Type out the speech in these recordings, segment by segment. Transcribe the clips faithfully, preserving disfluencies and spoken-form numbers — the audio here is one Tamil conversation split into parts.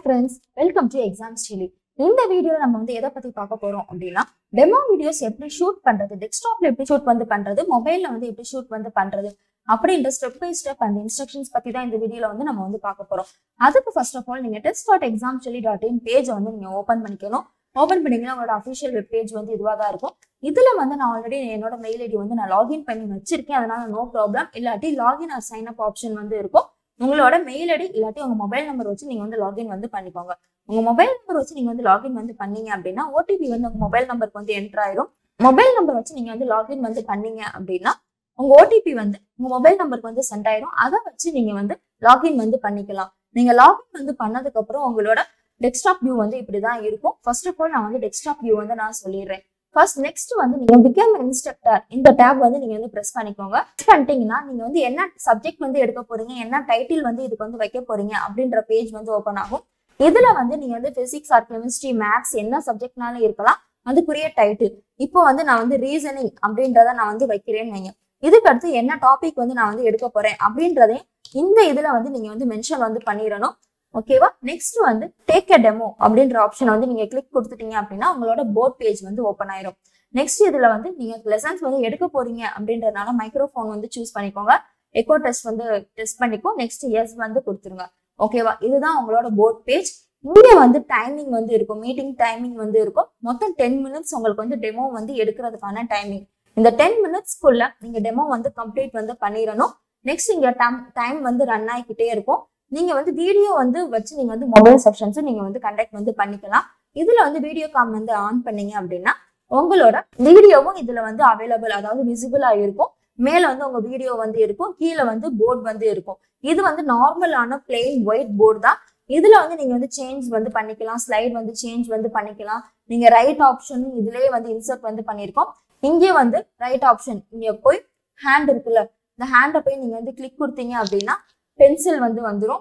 friends, welcome to Exams Chili. இந்த வீடியோல நம்ம வந்து எதை பத்தி பார்க்க போறோம் அப்படின்னா டெமோ வீடியோஸ் எப்படி ஷூட் பண்றது, டெஸ்க்டாப்ல எப்படி ஷூட் வந்து பண்றது, மொபைல்ல வந்து எப்படி ஷூட் வந்து பண்றது அப்படின்ற ஸ்டெப் பை ஸ்டெப் அந்த இன்ஸ்ட்ரக்ஷன்ஸ் பத்தி தான் இந்த வீடியோல வந்து நம்ம வந்து பார்க்க போறோம். அதுக்கு ஃபர்ஸ்ட் ஆஃப் ஆல் நீங்க டெஸ்ட் டாட் எக்ஸாம் செல்லி டாட் இன் பேஜ் வந்து நீங்க ஓபன் பண்ணிக்கணும். ஓபன் பண்ணீங்கன்னா உங்களோட அஃபிஷியல் வெப் பேஜ் வந்து இதுவாக தான் இருக்கும். இதுல வந்து நான் ஆல்ரெடி என்னோட மெயில் ஐடி வந்து நான் லாகின் பண்ணி வச்சிருக்கேன், அதனால நோ ப்ராப்ளம். இல்லாட்டி login or sign up option வந்து இருக்கும். உங்களோட மெயில் ஐடி இல்லாட்டி உங்க மொபைல் நம்பர் வச்சு நீங்க வந்து லாகின் வந்து பண்ணிக்கோங்க. உங்க மொபைல் நம்பர் வச்சு நீங்க வந்து லாகின் வந்து பண்ணீங்க அப்படின்னா ஓடிபி வந்து உங்க மொபைல் நம்பருக்கு வந்து என்டர் ஆயிரும். மொபைல் நம்பர் வச்சு நீங்க வந்து லாகின் வந்து பண்ணீங்க அப்படின்னா உங்க ஓடிபி வந்து உங்க மொபைல் நம்பருக்கு வந்து சென்ட் ஆயிரும். அதை வச்சு நீங்க வந்து லாகின் வந்து பண்ணிக்கலாம். நீங்க லாகின் வந்து பண்ணதுக்கு அப்புறம் உங்களோட டெஸ்க்டாப் வியூ வந்து இப்படிதான் இருக்கும். ஃபர்ஸ்ட் ஆஃப் ஆல் நான் வந்து டெஸ்க்டாப் வியூ வந்து நான் சொல்லிடுறேன். ஃபர்ஸ்ட் நெக்ஸ்ட் வந்து நீங்க பிகம் இன்ஸ்ட்ரக்டர் இந்த டேப் வந்து நீங்க வந்து பிரஸ் பண்ணிக்கோங்க. பண்ணிட்டீங்கன்னா நீங்க வந்து என்ன சப்ஜெக்ட் வந்து எடுக்க போறீங்க, என்ன டைட்டில் வந்து இதுக்கு வந்து வைக்க போறீங்க அப்படின்ற பேஜ் வந்து ஓப்பன் ஆகும். இதுல வந்து நீங்க வந்து பிசிக்ஸ் ஆர் கெமிஸ்ட்ரி மேத்ஸ் என்ன சப்ஜெக்ட்னாலும் இருக்கலாம், அதுக்குரிய டைட்டில். இப்போ வந்து நான் வந்து ரீசனிங் அப்படின்றத நான் வந்து வைக்கிறேன்னு வைங்க. இதுக்கு அடுத்து என்ன டாபிக் வந்து நான் வந்து எடுக்க போறேன் அப்படின்றதையும் இந்த இதுல வந்து நீங்க வந்து மென்ஷன் வந்து பண்ணிடணும். ஓகேவா? நெக்ஸ்ட் வந்து டேக் அ டெமோ அப்படின்ற ஆப்ஷன் வந்து நீங்க கிளிக் கொடுத்துட்டீங்க அப்படின்னா உங்களோட போர்ட் பேஜ் வந்து ஓப்பன் ஆயிரும். நெக்ஸ்ட் இதுல வந்து நீங்க லெசன்ஸ் வந்து எடுக்க போறீங்க அப்படின்றதுனால மைக்ரோஃபோன் வந்து சூஸ் பண்ணிக்கோங்க. எக்கோ டெஸ்ட் வந்து டெஸ்ட் பண்ணிக்கோ. நெக்ஸ்ட் எஸ் வந்து கொடுத்துருங்க. ஓகேவா? இதுதான் உங்களோட போர்ட் பேஜ். இங்க வந்து டைமிங் வந்து இருக்கும், மீட்டிங் டைமிங் வந்து இருக்கும். மொத்தம் டென் மினிட்ஸ் உங்களுக்கு வந்து டெமோ வந்து எடுக்கிறதுக்கான டைமிங். இந்த டென் மினிட்ஸ்க்குள்ள நீங்க டெமோ வந்து கம்ப்ளீட் வந்து பண்ணிடணும். நெக்ஸ்ட் இங்க டைம் வந்து ரன் ஆகிக்கிட்டே இருக்கும். நீங்க வந்து வீடியோ வந்து வச்சு நீங்க வந்து மொபைல் செக்ஷன்ஸ் நீங்க வந்து கண்டக்ட் வந்து பண்ணிக்கலாம். இதுல வந்து வீடியோ காம் வந்து ஆன் பண்ணீங்க அப்படின்னா உங்களோட வீடியோவும் இதுல வந்து அவைலபிள், அதாவது விசிபிளா இருக்கும். மேல வந்து உங்க வீடியோ வந்து இருக்கும், கீழே வந்து போர்டு வந்து இருக்கும். இது வந்து நார்மலான பிளெயின் ஒயிட் போர்டு தான். இதுல வந்து நீங்க வந்து சேஞ்ச் வந்து பண்ணிக்கலாம், ஸ்லைட் வந்து சேஞ்ச் வந்து பண்ணிக்கலாம். நீங்க ரைட் ஆப்ஷன் இதுலயே வந்து இன்சர்ட் வந்து பண்ணிருக்கோம். இங்கே வந்து ரைட் ஆப்ஷன் இங்க போய் ஹேண்ட் இருக்குல்ல, இந்த ஹேண்டை போய் நீங்க வந்து கிளிக் கொடுத்தீங்க அப்படின்னா பென்சில் வந்து வந்துடும்.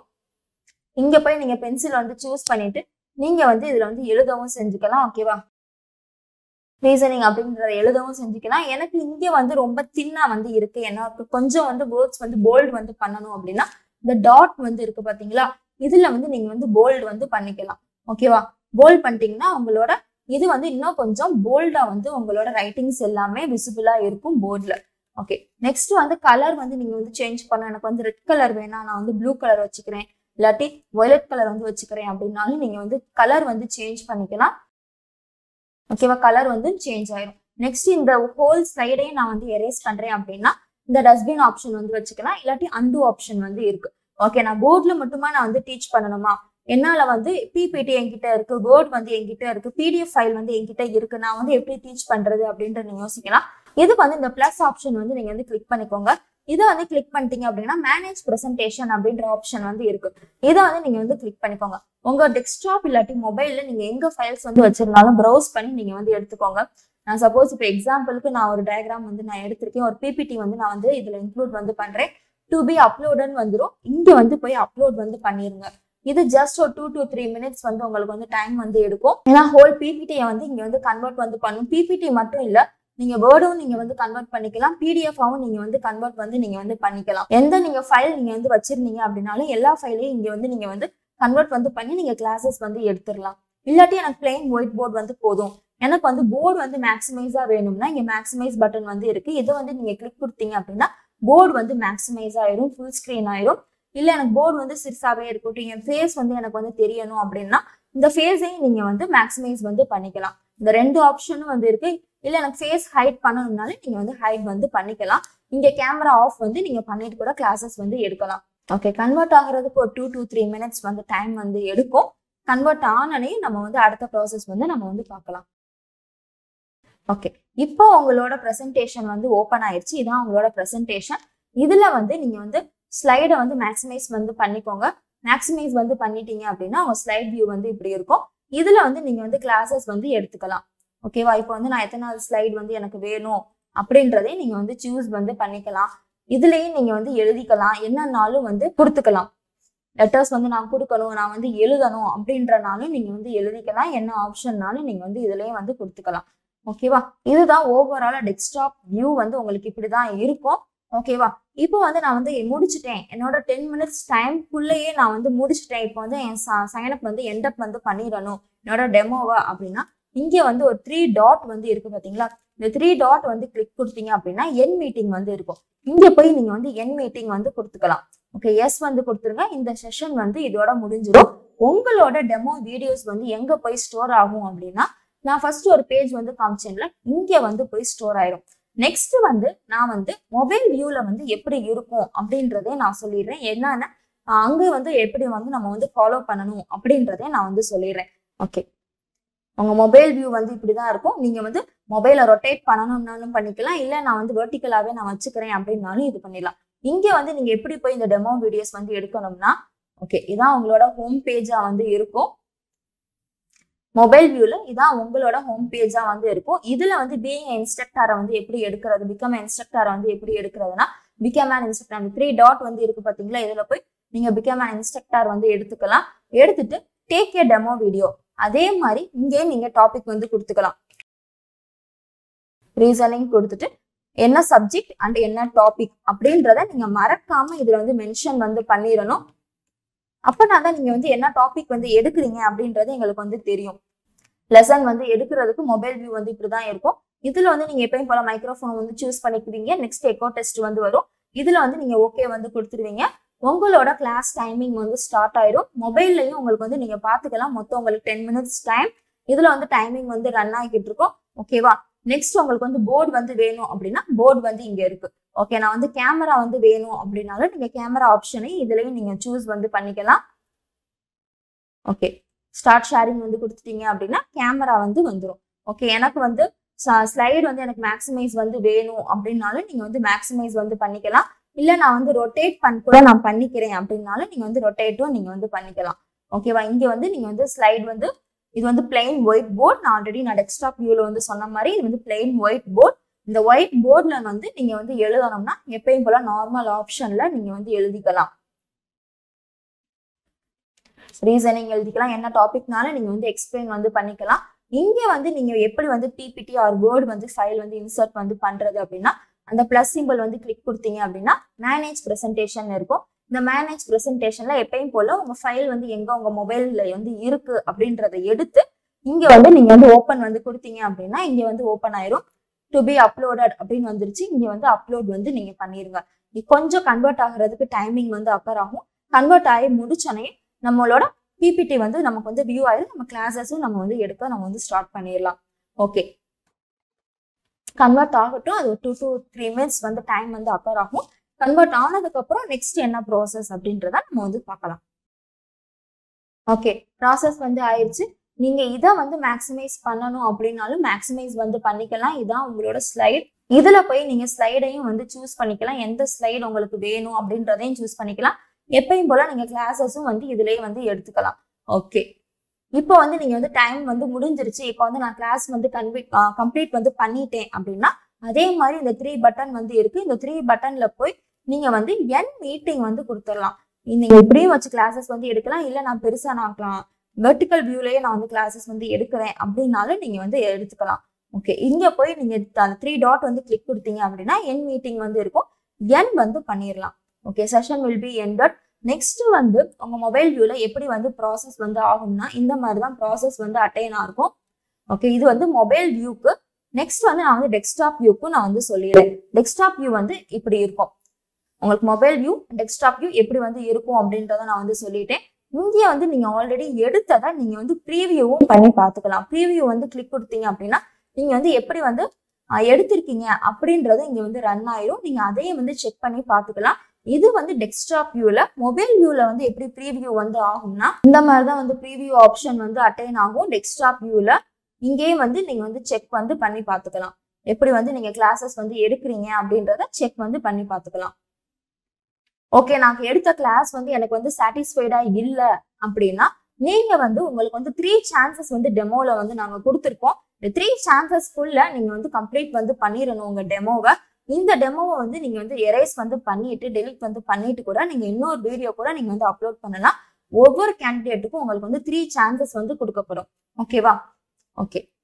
இங்க போய் நீங்க பென்சில் வந்து சூஸ் பண்ணிட்டு நீங்க வந்து இதுல வந்து எழுதவும் செஞ்சுக்கலாம். ஓகேவா? ரீசனிங் அப்படின்றத எழுதவும் செஞ்சுக்கலாம். எனக்கு இங்க வந்து ரொம்ப தின்னா வந்து இருக்கு, எனக்கு கொஞ்சம் வந்து வேர்ட்ஸ் வந்து போல்டு வந்து பண்ணணும் அப்படின்னா இந்த டாட் வந்து இருக்கு பாத்தீங்களா, இதுல வந்து நீங்க வந்து போல்டு வந்து பண்ணிக்கலாம். ஓகேவா? போல்ட் பண்ணிட்டீங்கன்னா உங்களோட இது வந்து இன்னும் கொஞ்சம் போல்டா வந்து உங்களோட ரைட்டிங்ஸ் எல்லாமே விசிபிளா இருக்கும் போர்ட்ல. ஓகே, நெக்ஸ்ட் வந்து கலர் வந்து நீங்க வந்து சேஞ்ச் பண்ண. எனக்கு வந்து ரெட் கலர் வேணா, நான் வந்து ப்ளூ கலர் வச்சுக்கிறேன், இல்லாட்டி வயலட் கலர் வந்து வச்சுக்கிறேன் அப்படின்னாலும் நீங்க வந்து கலர் வந்து சேஞ்ச் பண்ணிக்கலாம். ஓகேவா? கலர் வந்து சேஞ்ச் ஆயிரும். நெக்ஸ்ட் இந்த ஹோல் ஸ்லைடையும் நான் வந்து எரேஸ் பண்றேன் அப்படின்னா இந்த டஸ்ட்பின் ஆப்ஷன் வந்து வச்சுக்கலாம், இல்லாட்டி அன்டு ஆப்ஷன் வந்து இருக்கு. ஓகே, நான் போர்ட்ல மட்டுமா நான் வந்து டீச் பண்ணணுமா, என்னால வந்து பிபிடி என்கிட்ட இருக்கு, வேர்ட் வந்து என்கிட்ட இருக்கு, பிடிஎஃப் ஃபைல் வந்து என்கிட்ட இருக்கு, நான் வந்து எப்படி டீச் பண்றது அப்படின்ட்டு நீங்க யோசிக்கலாம். இதுக்கு வந்து இந்த பிளஸ் ஆப்ஷன் வந்து நீங்க வந்து கிளிக் பண்ணிக்கோங்க. இதை வந்து கிளிக் பண்ணிட்டீங்க அப்படின்னா மேனேஜ் பிரசன்டேஷன் அப்படின்ற ஆப்ஷன் வந்து இருக்கு. இதை வந்து நீங்க வந்து கிளிக் பண்ணிக்கோங்க. உங்க டெஸ்க்டாப் இல்லாட்டி மொபைல்ல நீங்க எங்க ஃபைல்ஸ் வந்து வச்சிருந்தாலும் ப்ரௌஸ் பண்ணி நீங்க வந்து எடுத்துக்கோங்க. நான் சப்போஸ் இப்போ எக்ஸாம்பிளுக்கு நான் ஒரு டயக்ராம் வந்து நான் எடுத்திருக்கேன், ஒரு பிபிடி வந்து நான் வந்து இதுல இன்க்ளூட் வந்து பண்றேன். டு பி அப்லோடுன்னு வந்துடும். இங்க வந்து போய் அப்லோட் வந்து பண்ணிருங்க. இது ஜஸ்ட் ஒரு டூ டு த்ரீ மினிட்ஸ் வந்து உங்களுக்கு வந்து டைம் வந்து எடுக்கும். ஏன்னா ஹோல் பிபிடியை வந்து இங்க வந்து கன்வெர்ட் வந்து பண்ணும். பிபிடி மட்டும் இல்ல, நீங்க வேர்டும் நீங்க வந்து கன்வெர்ட் பண்ணிக்கலாம், பிடிஎஃபாவும் நீங்க வந்து கன்வெர்ட் வந்து நீங்க வந்து பண்ணிக்கலாம். எந்த நீங்க ஃபைல் நீங்க வந்து வச்சிருந்தீங்க அப்படின்னாலும் எல்லா ஃபைலையும் இங்க வந்து நீங்க வந்து கன்வெர்ட் வந்து பண்ணி நீங்க கிளாஸஸ் வந்து எடுத்துடலாம். இல்லாட்டி எனக்கு பிளெயின் ஒயிட் போர்டு வந்து போதும், எனக்கு வந்து போர்டு வந்து மேக்ஸிமைஸா வேணும்னா இங்க மேக்ஸிமைஸ் பட்டன் வந்து இருக்கு. இதை வந்து நீங்க கிளிக் கொடுத்தீங்க அப்படின்னா போர்டு வந்து மேக்ஸிமைஸ் ஆயிரும், ஃபுல் ஸ்கிரீன் ஆயிரும். இல்ல எனக்கு போர்டு வந்து சிறுசாவே இருக்கட்டும், என் ஃபேஸ் வந்து எனக்கு வந்து தெரியணும் அப்படின்னா இந்த ஃபேஸையும் நீங்க வந்து மேக்ஸிமைஸ் வந்து பண்ணிக்கலாம். இந்த ரெண்டு ஆப்ஷனும் வந்து இருக்கு. இல்ல எனக்கு ஃபேஸ் ஹைட் பண்ணணும்னாலும் நீங்க வந்து ஹைட் வந்து பண்ணிக்கலாம். இங்க கேமரா ஆஃப் வந்து நீங்க பண்ணிட்டு கூட கிளாஸஸ் வந்து எடுக்கலாம். ஓகே, கன்வெர்ட் ஆகுறதுக்கு ஒரு டூ டு த்ரீ மினிட்ஸ் வந்து டைம் வந்து எடுக்கும். கன்வெர்ட் ஆனனே நம்ம வந்து அடுத்த ப்ராசஸ் வந்து நம்ம வந்து பார்க்கலாம். ஓகே, இப்போ உங்களோட ப்ரெசன்டேஷன் வந்து ஓப்பன் ஆயிடுச்சு. இதான் உங்களோட ப்ரெசன்டேஷன். இதுல வந்து நீங்க வந்து ஸ்லைடை வந்து மேக்ஸிமைஸ் வந்து பண்ணிக்கோங்க. மேக்ஸிமைஸ் வந்து பண்ணிட்டீங்க அப்படின்னா உங்க ஸ்லைட் வியூ வந்து இப்படி இருக்கும். இதுல வந்து நீங்க வந்து கிளாஸஸ் வந்து எடுத்துக்கலாம். ஓகேவா? இப்போ வந்து நான் எத்தனை ஸ்லைட் வந்து எனக்கு வேணும் அப்படின்றதையும் நீங்க வந்து சூஸ் வந்து பண்ணிக்கலாம். இதுலயும் நீங்க வந்து எழுதிக்கலாம், என்னன்னாலும் வந்து கொடுத்துக்கலாம். லெட்டர்ஸ் வந்து நான் கொடுக்கணும், நான் வந்து எழுதணும் அப்படின்றனாலும் நீங்க வந்து எழுதிக்கலாம். என்ன ஆப்ஷன்னாலும் நீங்க வந்து இதுலயும் வந்து கொடுத்துக்கலாம். ஓகேவா? இதுதான் ஓவராலா டெஸ்க்டாப் வியூ வந்து உங்களுக்கு இப்படிதான் இருக்கும். ஓகேவா? இப்போ வந்து நான் வந்து முடிச்சுட்டேன், என்னோட டென் மினிட்ஸ் டைம்குள்ளேயே நான் வந்து முடிச்சுட்டேன், இப்போ வந்து என் சைனப் வந்து எண்டப் வந்து பண்ணிடணும் என்னோட டெமோவா அப்படின்னா, இங்க வந்து ஒரு த்ரீ டாட் வந்து இருக்கு பாத்தீங்களா? இந்த த்ரீ டாட் வந்து கிளிக் கொடுத்தீங்க அப்படின்னா என் மீட்டிங் வந்து இருக்கும். இங்க போய் நீங்க வந்து என் மீட்டிங் வந்து கொடுத்துக்கலாம். ஓகே, எஸ் வந்து கொடுத்துருங்க. இந்த செஷன் வந்து இதோட முடிஞ்சிடும். உங்களோட டெமோ வீடியோஸ் வந்து எங்க போய் ஸ்டோர் ஆகும் அப்படின்னா, நான் ஃபர்ஸ்ட் ஒரு பேஜ் வந்து காமிச்சேன்ல, இங்க வந்து போய் ஸ்டோர் ஆயிரும். நெக்ஸ்ட் வந்து நான் வந்து மொபைல் வியூல வந்து எப்படி இருக்கும் அப்படின்றதே நான் சொல்லிடுறேன். என்னன்னா அங்க வந்து எப்படி வந்து நம்ம வந்து ஃபாலோ பண்ணணும் அப்படின்றதே நான் வந்து சொல்லிடுறேன். ஓகே, உங்க மொபைல் வியூ வந்து இப்படிதான் இருக்கும். நீங்க வந்து மொபைலை ரொட்டேட் பண்ணணும்னாலும் பண்ணிக்கலாம், இல்ல நான் வந்து வெர்டிகலாவே நான் வச்சுக்கிறேன் அப்படின்னாலும் இது பண்ணிடலாம். இங்க வந்து நீங்க எப்படி போய் இந்த டெமோ வீடியோஸ் வந்து எடுக்கணும்னா, ஓகே, இதான் உங்களோட ஹோம் பேஜா வந்து இருக்கும். மொபைல் வியூல இதான் உங்களோட ஹோம் பேஜா வந்து இருக்கும். இதுல வந்து பீயிங் இன்ஸ்ட்ரக்டரை வந்து எப்படி எடுக்கிறது, பிகம் இன்ஸ்ட்ரக்டரை வந்து எப்படி எடுக்கிறதுனா, பிகம் அன் இன்ஸ்ட்ரக்டர் அந்த த்ரீ டாட் வந்து இருக்கு பாத்தீங்களா, இதுல போய் நீங்க பிகம் அன் இன்ஸ்ட்ரக்டர் வந்து எடுத்துக்கலாம். எடுத்துட்டு டேக் ஏ டெமோ வீடியோ, அதே மாதிரி இங்கே நீங்க டாபிக் வந்து கொடுத்துக்கலாம். ரீசனிங் கொடுத்துட்டு என்ன சப்ஜெக்ட் அண்ட் என்ன டாபிக் அப்படின்றத நீங்க மறக்காம இதுல வந்து மென்ஷன் வந்து பண்ணிடணும். அப்பனாதான் நீங்க வந்து என்ன டாபிக் வந்து எடுக்கிறீங்க அப்படின்றது எங்களுக்கு வந்து தெரியும். லெசன் வந்து எடுக்கிறதுக்கு மொபைல் வியூ வந்து இப்படிதான் இருக்கும். இதுல வந்து நீங்க எப்பயும் போல மைக்ரோஃபோன் வந்து சூஸ் பண்ணிக்கிறீங்க. நெக்ஸ்ட் எக்கோ டெஸ்ட் வந்து வரும். இதுல வந்து நீங்க ஓகே வந்து கொடுத்துருவீங்க. உங்களோட கிளாஸ் டைமிங் வந்து ஸ்டார்ட் ஆயிரும். மொபைல்லையும் உங்களுக்கு வந்து நீங்க பாத்துக்கலாம். மொத்தம் உங்களுக்கு டென் மினிட்ஸ் டைம். இதுல வந்து டைமிங் வந்து ரன் ஆகிட்டு இருக்கும். ஓகேவா? நெக்ஸ்ட் உங்களுக்கு வந்து போர்டு வந்து வேணும் அப்படின்னா போர்டு வந்து இங்க இருக்கு. ஓகே, நான் வந்து கேமரா வந்து வேணும் அப்படின்னாலும் நீங்க கேமரா ஆப்ஷனை இதுலயும் நீங்க சூஸ் வந்து பண்ணிக்கலாம். ஓகே, ஸ்டார்ட் ஷேரிங் வந்து கொடுத்துட்டீங்க அப்படின்னா கேமரா வந்து வந்துடும். ஓகே, எனக்கு வந்து ஸ்லைடு வந்து எனக்கு மேக்ஸிமைஸ் வந்து வேணும் அப்படின்னாலும் நீங்க வந்து மேக்ஸிமைஸ் வந்து பண்ணிக்கலாம். இல்ல நான் வந்து ரொட்டேட் பண்ண கூட நான் பண்ணிக்கிறேன் அப்படின்னாலும் நீங்க வந்து ரொட்டேட்டும் நீங்க வந்து பண்ணிக்கலாம். ஓகேவா? இங்க வந்து நீங்க வந்து ஸ்லைடு வந்து இது வந்து பிளெயின் ஒயிட் போர்டு. நான் ஆல்ரெடி நான் டெஸ்க்டாப் வியூல வந்து சொன்ன மாதிரி இது வந்து பிளெயின் ஒயிட் போர்டு. இந்த ஒயிட் போர்ட்ல வந்து நீங்க வந்து எழுதணும்னா எப்பயும் போல நார்மல் ஆப்ஷன்ல நீங்க வந்து எழுதிக்கலாம். ரீசனிங் எழுதிக்கலாம். என்ன டாபிக்னாலும் நீங்க வந்து எக்ஸ்பிளைன் வந்து பண்ணிக்கலாம். இங்க வந்து நீங்க எப்படி வந்து பிபிடி ஆர் வேர்ட் வந்து ஃபைல் வந்து இன்சர்ட் வந்து பண்றது அப்படின்னா, அந்த பிளஸ் சிம்பிள் வந்து கிளிக் கொடுத்தீங்க அப்படின்னா மேனேஜ் பிரசன்டேஷன் இருக்கும். இந்த மேனேஜ் பிரசன்டேஷன்ல எப்பயும் போல உங்க ஃபைல் வந்து எங்க உங்க மொபைல்ல வந்து இருக்கு அப்படின்றத எடுத்து இங்க வந்து நீங்க வந்து ஓப்பன் வந்து கொடுத்தீங்க அப்படின்னா இங்க வந்து ஓப்பன் ஆயிரும். டு பி அப்லோடட் அப்படின்னு வந்துருச்சு. இங்க வந்து அப்லோட் வந்து நீங்க பண்ணிருங்க. கொஞ்சம் கன்வெர்ட் ஆகுறதுக்கு டைமிங் வந்து அக்கர் ஆகும். கன்வெர்ட் ஆகி முடிச்சோன்னே நம்மளோட பிபிடி வந்து நமக்கு வந்து வியூ ஆயிரும். நம்ம கிளாஸஸும் நம்ம வந்து எடுக்க நம்ம வந்து ஸ்டார்ட் பண்ணிடலாம். ஓகே, கன்வெர்ட் ஆகட்டும். அது டூ டு த்ரீ மினிட்ஸ் வந்து டைம் வந்து அக்கர் ஆகும். கன்வெர்ட் ஆனதுக்கு அப்புறம் நெக்ஸ்ட் என்ன ப்ராசஸ் அப்படின்றத நம்ம வந்து பார்க்கலாம். ஓகே, ப்ராசஸ் வந்து ஆயிடுச்சு. நீங்க இதை வந்து மேக்ஸிமைஸ் பண்ணணும் அப்படின்னாலும் மேக்ஸிமைஸ் வந்து பண்ணிக்கலாம். இதான் உங்களோட ஸ்லைடு. இதுல போய் நீங்க ஸ்லைடையும் வந்து சூஸ் பண்ணிக்கலாம். எந்த ஸ்லைடு உங்களுக்கு வேணும் அப்படின்றதையும் சூஸ் பண்ணிக்கலாம். எப்பயும் போல நீங்க கிளாஸஸும் வந்து இதுலயே வந்து எடுத்துக்கலாம். ஓகே, இப்போ வந்து நீங்க வந்து டைம் வந்து முடிஞ்சிருச்சு. இப்போ வந்து நான் கிளாஸ் வந்து கன்வீட் கம்ப்ளீட் வந்து பண்ணிட்டேன் அப்படின்னா அதே மாதிரி இந்த த்ரீ பட்டன் வந்து இருக்கு. இந்த த்ரீ பட்டன்ல போய் நீங்க வந்து என் மீட்டிங் வந்து கொடுத்துடலாம். நீங்க இப்படியும் வச்சு கிளாஸஸ் வந்து எடுக்கலாம். இல்ல நான் பெருசா நான் வெர்டிக்கல் வியூலயே நான் வந்து கிளாஸஸ் வந்து எடுக்கிறேன் அப்படின்னாலும் நீங்க வந்து எடுத்துக்கலாம். ஓகே, இங்க போய் நீங்க த்ரீ டாட் வந்து கிளிக் கொடுத்தீங்க அப்படின்னா என் மீட்டிங் வந்து இருக்கும். என் வந்து பண்ணிடலாம். Okay, session will be ended. Next வந்து உங்க மொபைல் வியூல எப்படி வந்து ப்ராசஸ் வந்து ஆகும்னா இந்த மாதிரி தான் ப்ராசஸ் வந்து அட்டைன் ஆகும். ஓகே, இது வந்து மொபைல் வியூக்கு. நெக்ஸ்ட் வந்து நான் வந்து டெஸ்க்டாப் வியூக்கும் நான் வந்து சொல்லிடுறேன். டெஸ்க்டாப் வியூ வந்து இப்படி இருக்கும். உங்களுக்கு மொபைல் வியூ டெஸ்க்டாப் வியூ எப்படி வந்து இருக்கும் அப்படின்றத நான் வந்து சொல்லிட்டேன். இங்கே வந்து நீங்க ஆல்ரெடி எடுத்ததை நீங்க வந்து ப்ரீவியூவும் பண்ணி பார்த்துக்கலாம். ப்ரீவியூ வந்து கிளிக் கொடுத்தீங்க அப்படின்னா நீங்க வந்து எப்படி வந்து எடுத்திருக்கீங்க அப்படின்றது இங்க வந்து ரன் ஆயிரும். நீங்க அதையும் வந்து செக் பண்ணி பார்த்துக்கலாம். இது வந்து டெஸ்க்டாப் வியூல. மொபைல் வியூல வந்து எப்படி ப்ரீவியூ வந்து ஆகும்னா இந்த மாதிரிதான் வந்து ப்ரீவியூ ஆப்ஷன் வந்து அட்டைன் ஆகும். டெஸ்க்டாப் வியூல இங்கேயும் வந்து நீங்க வந்து செக் வந்து பண்ணி பார்த்துக்கலாம். எப்படி வந்து நீங்க கிளாஸஸ் வந்து எடுக்கிறீங்க அப்படின்றத செக் வந்து பண்ணி பார்த்துக்கலாம். ஓகே, நான் எடுத்த கிளாஸ் வந்து எனக்கு வந்து சாட்டிஸ்ஃபைடா இல்ல அப்படின்னா நீங்க வந்து உங்களுக்கு வந்து த்ரீ சான்சஸ் வந்து டெமோல வந்து நாங்க கொடுத்துருக்கோம். இந்த த்ரீ சான்சஸ்க்குள்ள நீங்க வந்து கம்ப்ளீட் வந்து பண்ணிடணும் உங்க டெமோவை. இந்த டெமோவை வந்து நீங்க வந்து எரேஸ் வந்து பண்ணிட்டு டெலிட் வந்து பண்ணிட்டு கூட நீங்க இன்னொரு வீடியோ கூட நீங்க வந்து அப்லோட் பண்ணலாம். ஒவ்வொரு கேண்டிடேட்டுக்கும் உங்களுக்கு வந்து த்ரீ சான்சஸ் வந்து கொடுக்கப்படும். ஓகேவா? ஓகே,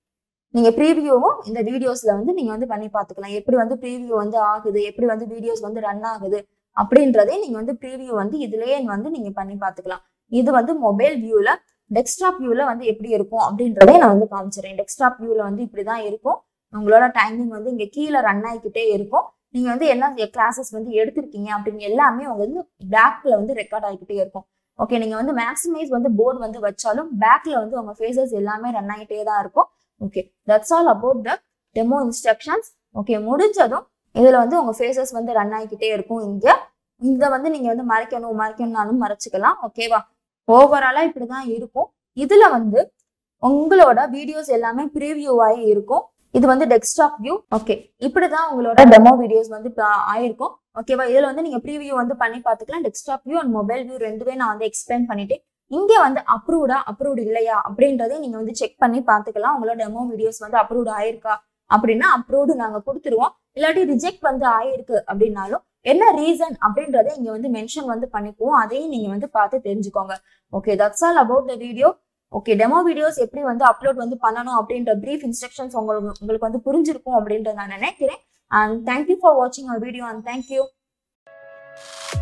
நீங்க ப்ரீவியூவும் இந்த வீடியோஸ்ல வந்து நீங்க வந்து பண்ணி பார்த்துக்கலாம். எப்படி வந்து ப்ரீவியூ வந்து ஆகுது, எப்படி வந்து வீடியோஸ் வந்து ரன் ஆகுது அப்படின்றதே நீங்க வந்து ப்ரீவியூ வந்து இதுலயே வந்து நீங்க பண்ணி பார்த்துக்கலாம். இது வந்து மொபைல் வியூல. டெஸ்க்டாப் வியூல வந்து எப்படி இருக்கும் அப்படின்றதே நான் வந்து காமிச்சிடுறேன். டெஸ்க்டாப் வியூல வந்து இப்படிதான் இருக்கும். உங்களோட டைமிங் வந்து இங்க கீழே ரன் ஆகிக்கிட்டே இருக்கும். நீங்க வந்து என்ன கிளாஸஸ் வந்து எடுத்திருக்கீங்க அப்படின்னு எல்லாமே உங்க வந்து பேக்ல வந்து ரெக்கார்ட் ஆகிக்கிட்டே இருக்கும். ஓகே, நீங்க வந்து மேக்ஸிமைஸ் வந்து போர்டு வந்து வச்சாலும் பேக்ல வந்து உங்க ஃபேஸஸ் எல்லாமே ரன் ஆகிட்டே தான் இருக்கும். Okay, that's all about the demo instructions. Okay, முடிஞ்சதும் இதுல வந்து உங்க ஃபேஸஸ் வந்து ரன் ஆகிக்கிட்டே இருக்கும். இங்க இத வந்து நீங்க வந்து மறைக்கணும் மறைக்கணும்னாலும் மறைச்சிக்கலாம். ஓகேவா, ஓவராலா இப்படிதான் இருக்கும். இதுல வந்து உங்களோட வீடியோஸ் எல்லாமே ப்ரீவியூவாயே இருக்கும். இது வந்து டெஸ்க்டாப் வியூ. ஓகே, இப்படிதான் உங்களோட டெமோ வீடியோஸ் வந்து ஆயிருக்கும். ஓகேவா, இதுல வந்து நீங்க ப்ரீவியூ வந்து பண்ணி பார்த்துக்கலாம். Desktop view and mobile view ரெண்டுவே நான் வந்து எக்ஸ்பிளைன் பண்ணிட்டேன். இங்க வந்து அப்ரூவ்டா அப்ரூவ்டு இல்லையா அப்படின்றதையும் நீங்க வந்து செக் பண்ணி பார்த்துக்கலாம். உங்களோட டெமோ வீடியோஸ் வந்து அப்ரூவ்டு ஆயிருக்கா அப்படின்னா அப்ரூவ்டு நாங்க கொடுத்துருவோம். இல்லாட்டி ரிஜெக்ட் வந்து ஆயிருக்கு அப்படின்னாலும் என்ன ரீசன் அப்படின்றத இங்க வந்து மென்ஷன் வந்து பண்ணிக்குவோம். அதையும் நீங்க வந்து பார்த்து தெரிஞ்சுக்கோங்க. Okay, that's all about the video. Okay, demo videos எப்படி வந்து அப்லோட் வந்து பண்ணணும் அப்படின்ற பிரீஃப் இன்ஸ்ட்ரக்ஷன்ஸ் உங்களுக்கு உங்களுக்கு வந்து புரிஞ்சிருக்கும் அப்படின்றத நான் நினைக்கிறேன். அண்ட் தேங்க்யூ ஃபார் வாட்சிங் அவர் வீடியோ அண்ட் தேங்க்யூ.